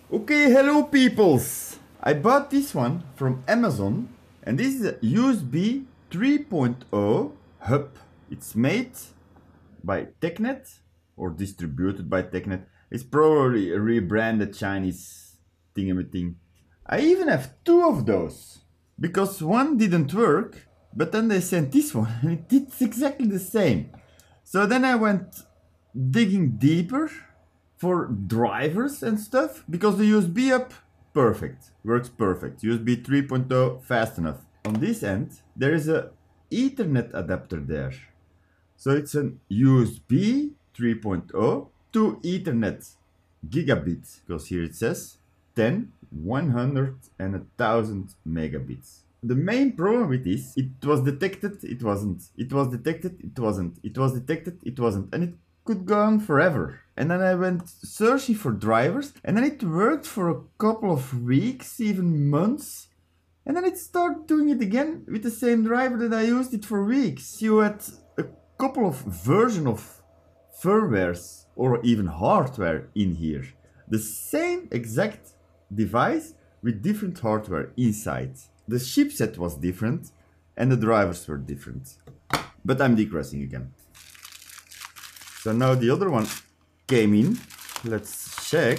Okay, hello peoples! I bought this one from Amazon and this is a USB 3.0 hub. It's made by TechNet or distributed by TechNet. It's probably a rebranded Chinese thingamating. I even have two of those because one didn't work, but then they sent this one and it did exactly the same. So then I went digging deeper for drivers and stuff because the USB up perfect, works perfect. USB 3.0 fast enough. On this end there is a Ethernet adapter there. So it's an USB 3.0 to Ethernet gigabit, because here it says 10, 100 and 1000 megabits. The main problem with this, it was detected, it wasn't. It was detected, it wasn't. It was detected, it wasn't. And it could go on forever. And then I went searching for drivers and then it worked for a couple of weeks, even months. And then it started doing it again with the same driver that I used it for weeks. You had a couple of versions of firmwares or even hardware in here. The same exact device with different hardware inside. The chipset was different and the drivers were different. But I'm digressing again. So now the other one came in. Let's check.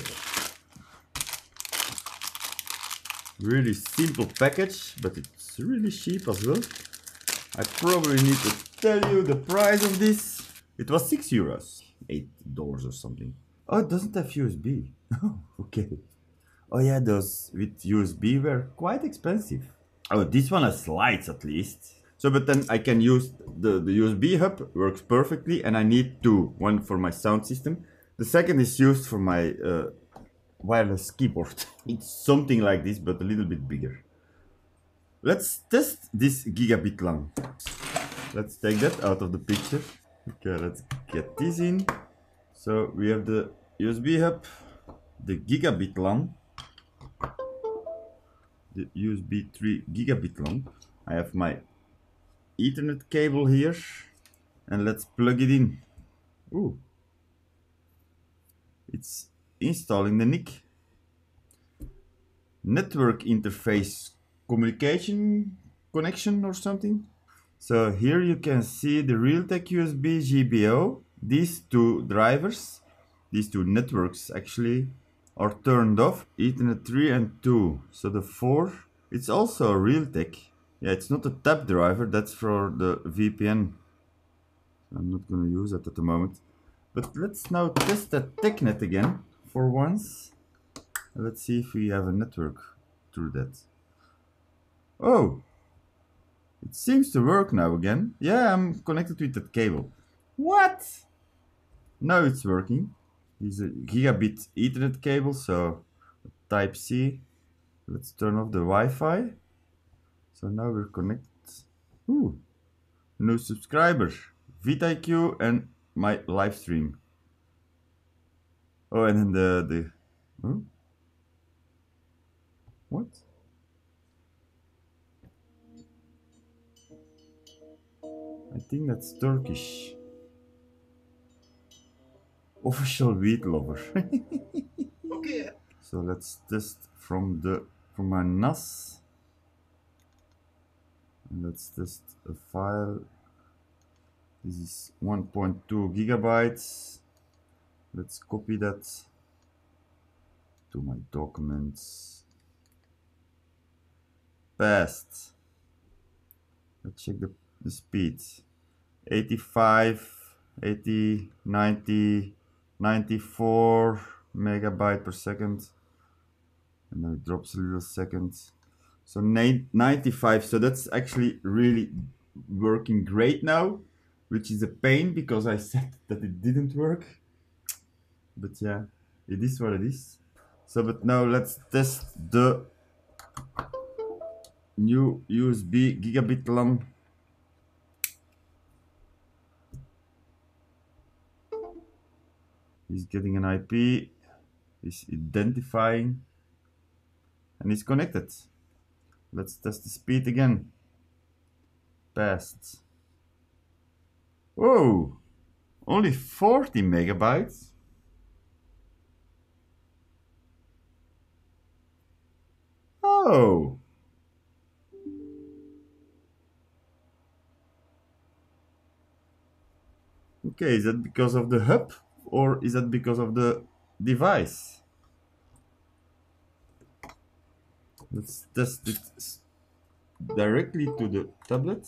Really simple package, but it's really cheap as well. I probably need to tell you the price of this. It was 6 euros, $8 or something. Oh, it doesn't have USB. Oh, okay. Oh yeah, those with USB were quite expensive. Oh, this one has slides at least. So, but then I can use the USB hub, works perfectly, and I need two. One for my sound system. The second is used for my wireless keyboard. It's something like this, but a little bit bigger. Let's test this gigabit LAN. Let's take that out of the picture. Okay, let's get this in. So we have the USB hub, the gigabit LAN, the USB 3 gigabit LAN. I have my Ethernet cable here, and let's plug it in. Ooh, it's installing the NIC. Network interface communication connection or something. So here you can see the Realtek USB GPO. These two drivers, these two networks actually, are turned off. Ethernet 3 and 2. So the 4, it's also a Realtek. Yeah, it's not a tap driver, that's for the VPN. I'm not gonna use that at the moment. But let's now test that TechNet again for once. Let's see if we have a network through that. Oh! It seems to work now again. Yeah, I'm connected with that cable. What? Now it's working. It's a gigabit Ethernet cable, so Type C. Let's turn off the Wi-Fi. So now we're connected. Ooh, new subscriber, vidIQ and my live stream. Oh, and then the huh? What? I think that's Turkish. Official wheat lover. Okay. So let's test from my NAS. And let's test a file. This is 1.2 gigabytes. Let's copy that to my documents. Fast. Let's check the speed. 85, 80, 90, 94 megabyte per second. And then it drops a little second. So 95, so that's actually really working great now, which is a pain because I said that it didn't work. But yeah, it is what it is. So, but now let's test the new USB gigabit LAN. He's getting an IP, he's identifying, and he's connected. Let's test the speed again. Fast. Whoa! Only 40 megabytes. slow. Okay, is that because of the hub or is that because of the device? Let's test it directly to the tablet.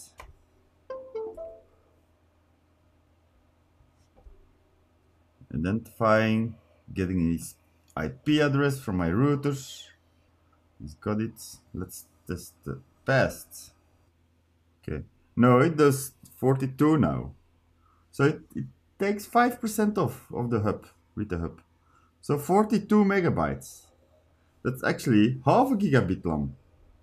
Identifying, getting his IP address from my routers. He's got it. Let's test the past. Okay. No, it does 42 now. So it takes 5% off of the hub with the hub. So 42 megabytes. That's actually half a gigabit long.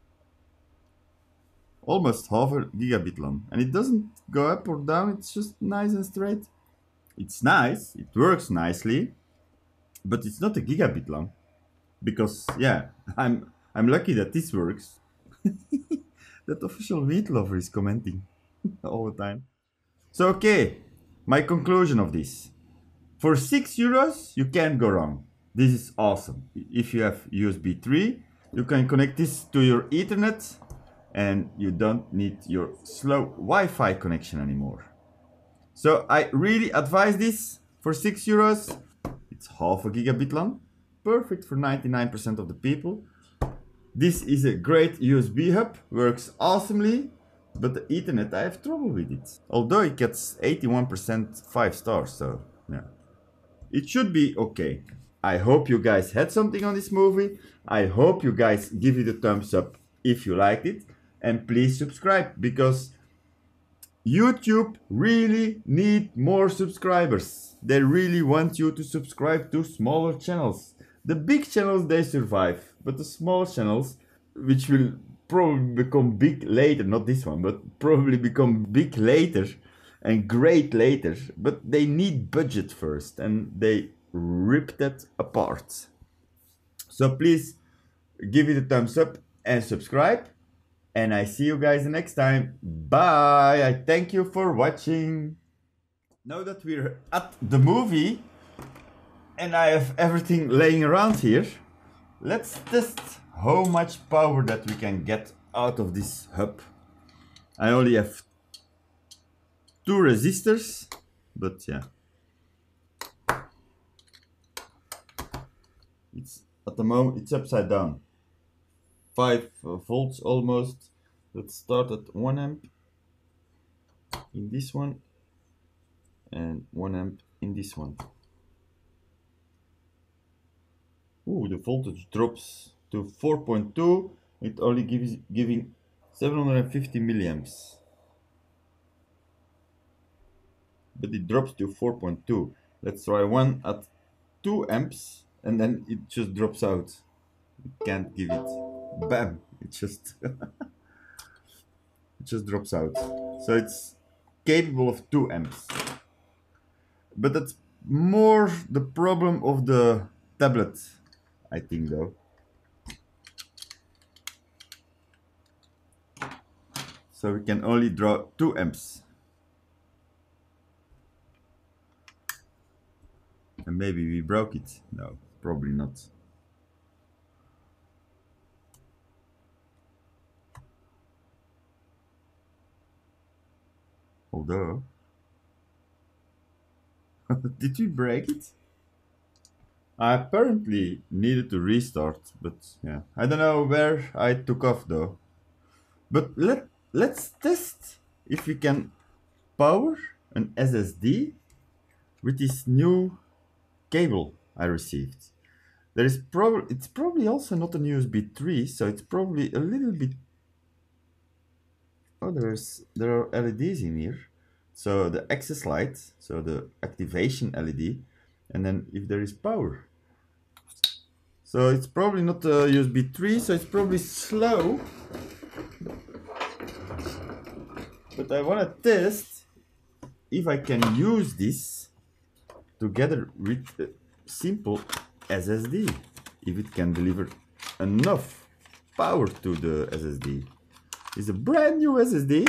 Almost half a gigabit long. And it doesn't go up or down, it's just nice and straight. It's nice, it works nicely, but it's not a gigabit long. Because yeah, I'm lucky that this works. That official meat lover is commenting all the time. So okay, my conclusion of this. For 6 euros, you can't go wrong. This is awesome. If you have USB 3, you can connect this to your Ethernet and you don't need your slow Wi-Fi connection anymore. So I really advise this for 6 euros. It's half a gigabit long. Perfect for 99% of the people. This is a great USB hub, works awesomely, but the Ethernet, I have trouble with it. Although it gets 81% 5 stars, so yeah. It should be okay. I hope you guys had something on this movie. I hope you guys give it a thumbs up if you liked it. And please subscribe, because YouTube really need more subscribers. They really want you to subscribe to smaller channels. The big channels, they survive, but the small channels, which will probably become big later, not this one, but probably become big later and great later, but they need budget first and they rip that apart. So please give it a thumbs up and subscribe, and I see you guys next time. Bye. I thank you for watching. Now that we're at the movie and I have everything laying around here, let's test how much power that we can get out of this hub. I only have 2 resistors, but yeah. It's at the moment it's upside down. 5 volts almost. Let's start at 1 amp in this one and 1 amp in this one. Ooh, the voltage drops to 4.2. It only giving 750 milliamps. But it drops to 4.2. Let's try one at 2 amps and then it just drops out. You can't give it. Bam! It just it just drops out. So it's capable of 2 amps. But that's more the problem of the tablet, I think, though. So we can only draw 2 amps. And maybe we broke it. No, probably not. Although, did we break it? I apparently needed to restart, but yeah. I don't know where I took off though. But let's test if we can power an SSD with this new cable I received. It's probably also not an USB 3, so it's probably a little bit. Oh, there are LEDs in here. So the access light, so the activation LED, and then if there is power. So it's probably not a USB 3, so it's probably slow. But I want to test if I can use this together with a simple SSD. If it can deliver enough power to the SSD. It's a brand new SSD.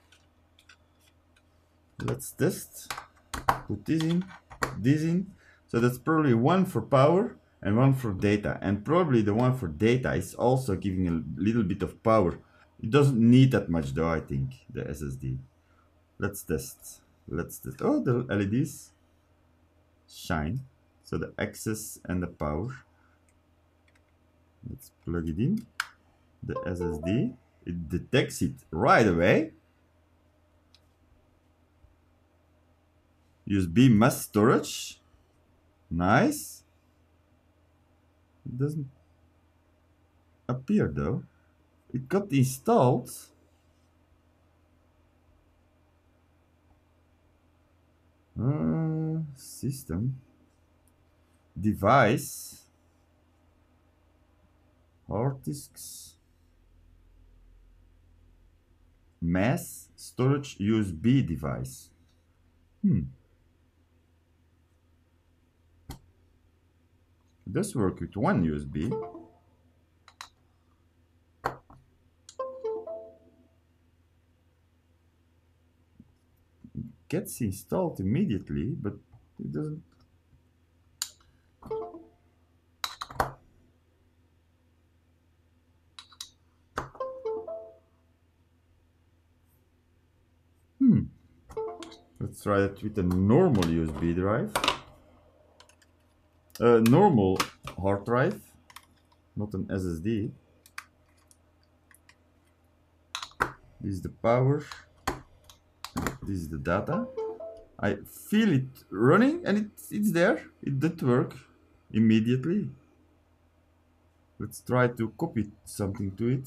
Let's test. Put this in. So that's probably one for power and one for data. And probably the one for data is also giving a little bit of power. It doesn't need that much though, I think, the SSD. Let's test. Let's test. Oh, the LEDs shine. So the access and the power. Let's plug it in. The SSD. It detects it right away. USB mass storage. Nice. It doesn't appear though. It got installed. System. Device. Hard disks. Mass storage USB device. It does work with one USB. It gets installed immediately, but it doesn't. Let's try it with a normal USB drive. Normal hard drive, not an SSD. This is the power. This is the data. I feel it running and it's there. It did work immediately. Let's try to copy something to it.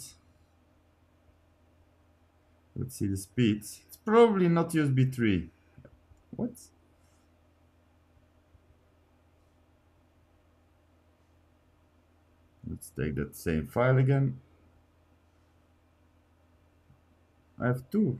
Let's see the speed. It's probably not USB 3. What? Let's take that same file again. I have two.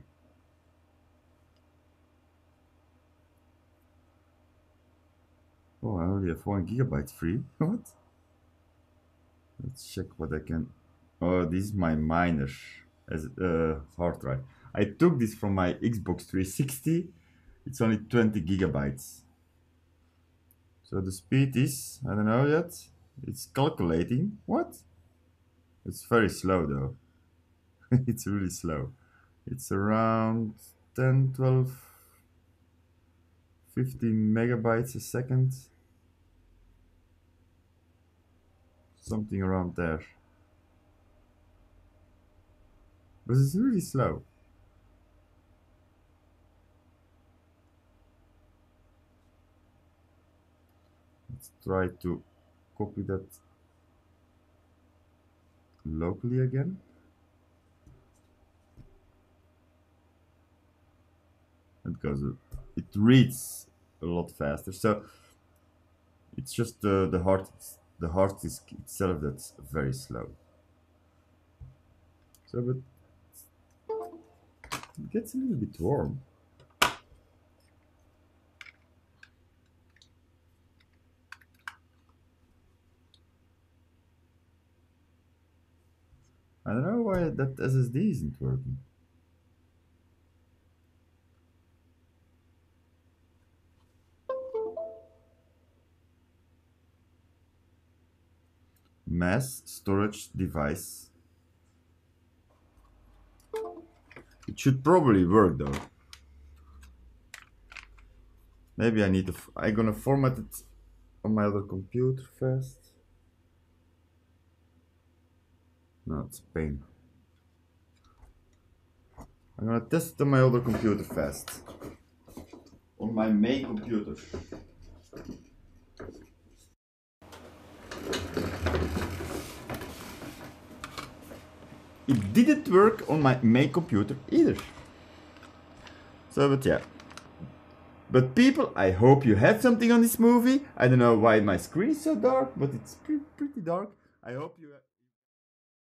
Oh, I only have 1 GB free. What? Let's check what I can. Oh, this is my minor as hard drive. I took this from my Xbox 360. It's only 20 gigabytes. So the speed is, I don't know yet. It's calculating. What? It's very slow though. It's really slow. It's around 10, 12, 15 megabytes a second. Something around there. But it's really slow. Let's try to copy that locally again. Because it reads a lot faster. So it's just the hard disk itself that's very slow. So, but it gets a little bit warm. I don't know why that SSD isn't working. Mass storage device. It should probably work though. Maybe I need to. I'm gonna format it on my other computer first. No, it's a pain. I'm gonna test it on my other computer fast. On my main computer. It didn't work on my main computer either. So, but yeah. But people, I hope you had something on this movie. I don't know why my screen is so dark, but it's pretty dark. I hope you...